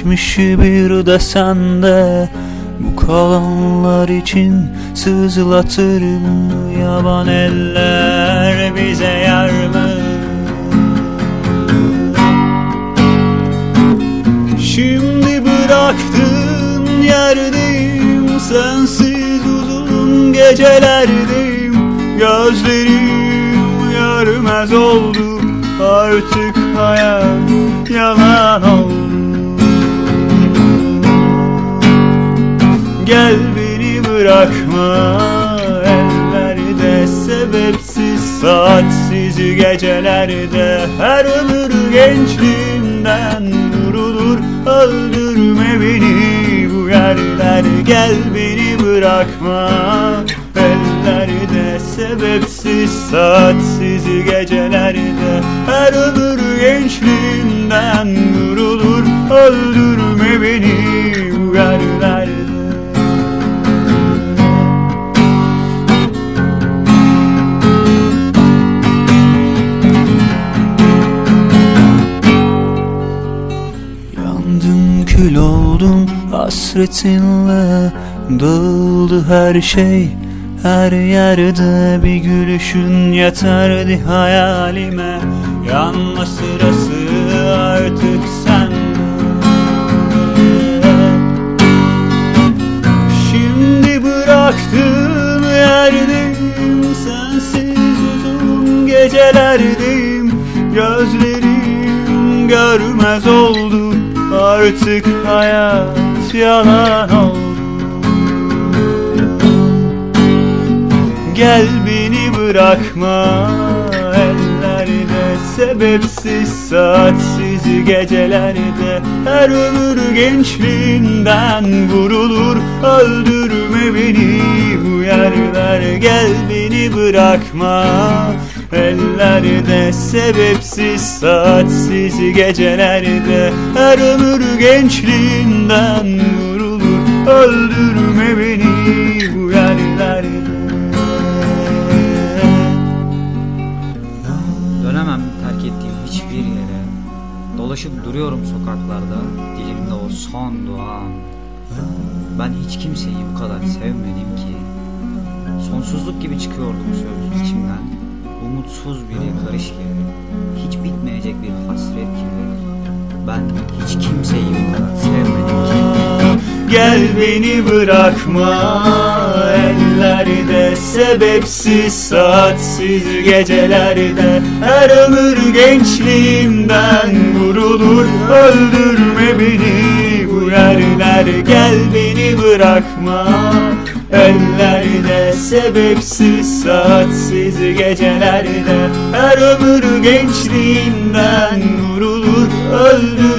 geçmişi bir de sende. Bu kalanlar için sızlatır mı yaban eller, bize yar mı? Şimdi bıraktığın yerdeyim, sensiz uzun gecelerdeyim. Gözlerim görmez oldu, artık hayat yalan oldu. Gel beni bırakma ellerde, sebepsiz saatsiz gecelerde. Her ömür gençliğimden vurulur, öldürme beni bu yerler. Gel beni bırakma ellerde, sebepsiz saatsiz gecelerde. Her ömür gençliğimden vurulur, öldürme beni bu yerlerde. Yandım, kül oldum hasretinle, dağıldı her şey. Her yerde bir gülüşün yeterdi hayalime. Yanma sırası artık sende. Şimdi bıraktığım yerdeyim, sensiz uzun gecelerdeyim. Gözlerim görmez oldu, artık hayat yalan oldu. Gel beni bırakma ellerde, sebepsiz saatsiz gecelerde. Her ömür gençliğinden vurulur, öldürme beni bu yerler. Gel beni bırakma ellerde, sebepsiz saatsiz gecelerde. Her ömür gençliğinden vurulur, öldürme beni bu yerlerde. Dönemem terk ettiğim hiçbir yere. Dolaşıp duruyorum sokaklarda, dilimde o son duam. Ben hiç kimseyi bu kadar sevmedim ki. Sonsuzluk gibi çıkıyordum söz içimden. Umutsuz bir yakarış gibi, hiç bitmeyecek bir hasret gibi. Ben hiç kimseyi bu kadar sevmedim ki. Gel beni bırakma ellerde, sebepsiz saatsiz gecelerde. Her ömür gençliğimden vurulur, öldürme beni bu yerler. Gel beni bırakma ellerde, sebepsiz saatsiz gecelerde. Her ömür gençliğimden vurulur, öldürme